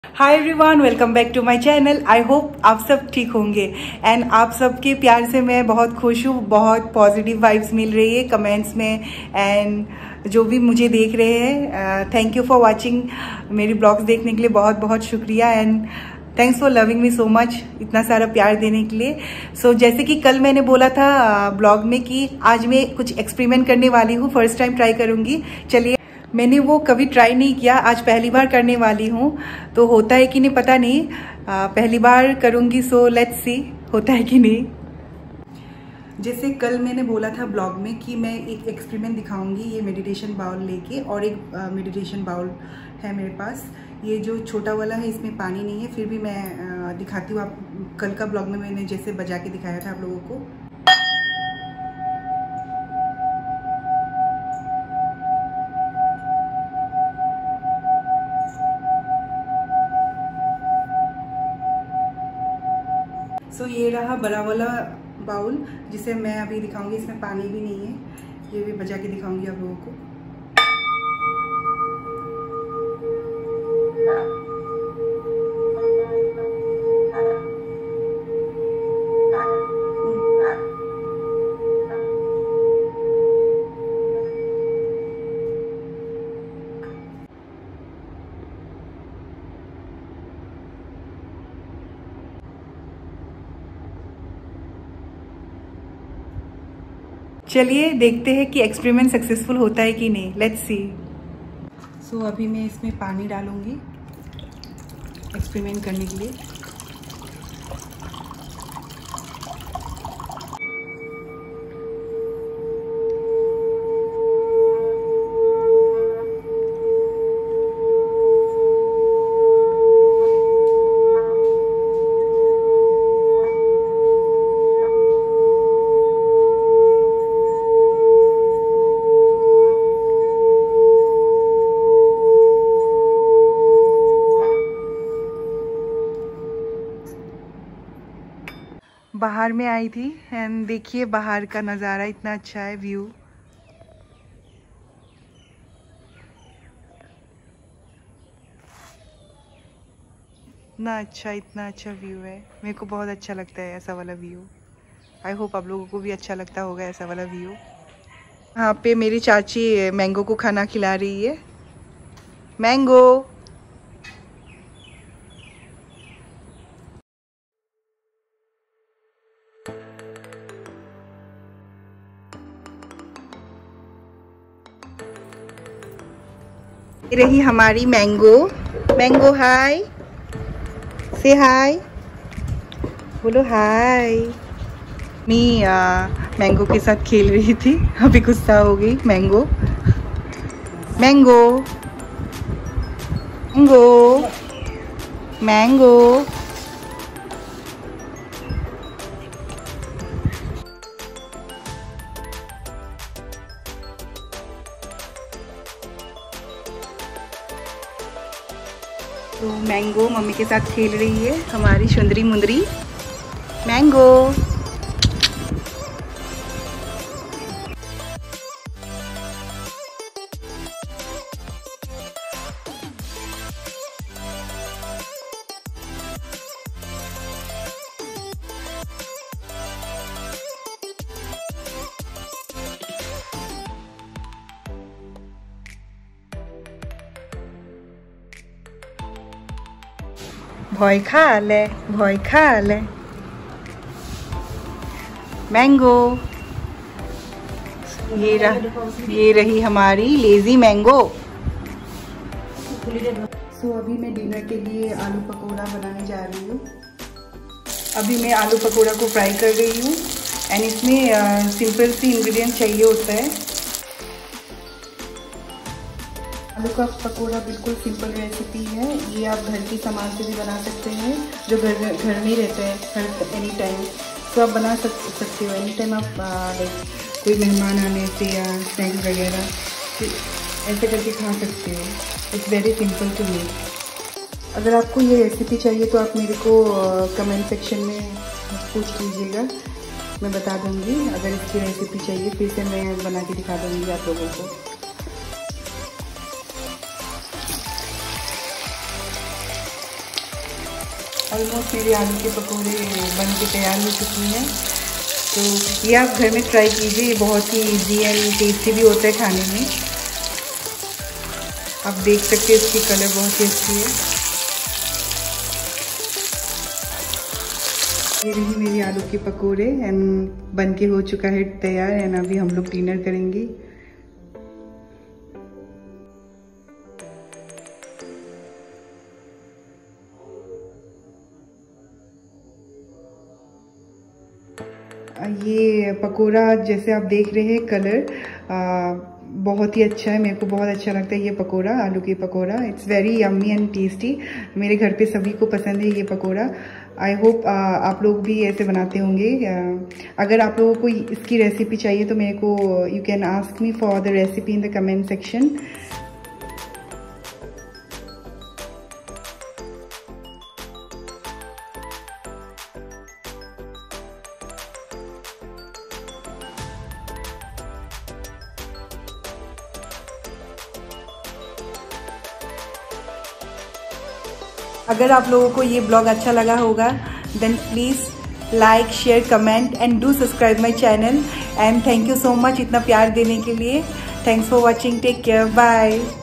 Hi everyone, welcome back to my channel. I hope आप सब ठीक होंगे एंड आप सबके प्यार से मैं बहुत खुश हूँ। बहुत पॉजिटिव वाइब्स मिल रही है कमेंट्स में एंड जो भी मुझे देख रहे हैं, थैंक यू फॉर वाचिंग। मेरी ब्लॉग्स देखने के लिए बहुत बहुत शुक्रिया and thanks for loving me so much, इतना सारा प्यार देने के लिए। सो जैसे कि कल मैंने बोला था ब्लॉग में कि आज मैं कुछ एक्सपेरिमेंट करने वाली हूँ, फर्स्ट टाइम ट्राई करूँगी। चलिए, मैंने वो कभी ट्राई नहीं किया, आज पहली बार करने वाली हूँ। तो होता है कि नहीं पता नहीं, पहली बार करूँगी। सो लेट्स सी होता है कि नहीं। जैसे कल मैंने बोला था ब्लॉग में कि मैं एक एक्सपेरिमेंट दिखाऊंगी, ये मेडिटेशन बाउल लेके। और एक मेडिटेशन बाउल है मेरे पास, ये जो छोटा वाला है, इसमें पानी नहीं है, फिर भी मैं दिखाती हूँ। आप कल का ब्लॉग में मैंने जैसे बजा के दिखाया था आप लोगों को। सो ये रहा बड़ा वाला बाउल जिसे मैं अभी दिखाऊंगी। इसमें पानी भी नहीं है, ये भी बजा के दिखाऊंगी आप लोगों को। चलिए देखते हैं कि एक्सपेरिमेंट सक्सेसफुल होता है कि नहीं। Let's see. सो अभी मैं इसमें पानी डालूंगी एक्सपेरिमेंट करने के लिए। बाहर में आई थी एंड देखिए बाहर का नज़ारा इतना अच्छा है, व्यू। इतना अच्छा व्यू है। मेरे को बहुत अच्छा लगता है ऐसा वाला व्यू। आई होप आप लोगों को भी अच्छा लगता होगा ऐसा वाला व्यू। यहाँ पे मेरी चाची मैंगो को खाना खिला रही है। मैंगो, ये रही हमारी मैंगो। मैंगो हाय, से हाय, बोलो हाय। मैं मैंगो के साथ खेल रही थी, अभी गुस्सा हो गई मैंगो। Mango mango mango. तो मैंगो मम्मी के साथ खेल रही है, हमारी सुंदरी मुंदरी मैंगो। भय खा ले, भय खा ले। मैंगो, ये रही हमारी लेजी मैंगो। सो अभी मैं डिनर के लिए आलू पकौड़ा बनाने जा रही हूँ। अभी मैं आलू पकौड़ा को फ्राई कर रही हूँ एंड इसमें सिंपल सी इंग्रेडिएंट चाहिए होता है। आलू का पकौड़ा बिल्कुल सिंपल रेसिपी है। ये आप घर की सामान से भी बना सकते हैं, जो घर में रहते हैं हर एनी टाइम। तो आप बना सकते हो एनी टाइम। आप कोई मेहमान आने से या स्नैक्स वगैरह ऐसे करके खा सकते हो। It's very simple to make. अगर आपको ये रेसिपी चाहिए तो आप मेरे को कमेंट सेक्शन में पूछ लीजिएगा, मैं बता दूँगी। अगर इसकी रेसिपी चाहिए फिर से मैं बना के दिखा दूँगी आप लोगों को। ऑलमोस्ट मेरे आलू के पकौड़े बन के तैयार हो चुकी हैं। तो ये आप घर में ट्राई कीजिए, ये बहुत ही इजी एंड टेस्टी भी होता है खाने में। आप देख सकते हैं इसकी कलर बहुत ही अच्छी है। ये रही मेरी आलू के पकौड़े एंड बन के हो चुका है तैयार। एंड अभी हम लोग डिनर करेंगे। ये पकोड़ा जैसे आप देख रहे हैं कलर बहुत ही अच्छा है, मेरे को बहुत अच्छा लगता है ये पकोड़ा, आलू की pakora. It's very yummy and tasty. मेरे घर पे सभी को पसंद है ये पकोड़ा। आई होप आप लोग भी ऐसे बनाते होंगे। अगर आप लोगों को इसकी रेसिपी चाहिए तो मेरे को you can ask me for the recipe in the comment section. अगर आप लोगों को ये ब्लॉग अच्छा लगा होगा then please like, share, comment and do subscribe my channel. And thank you so much इतना प्यार देने के लिए। Thanks for watching. Take care. Bye.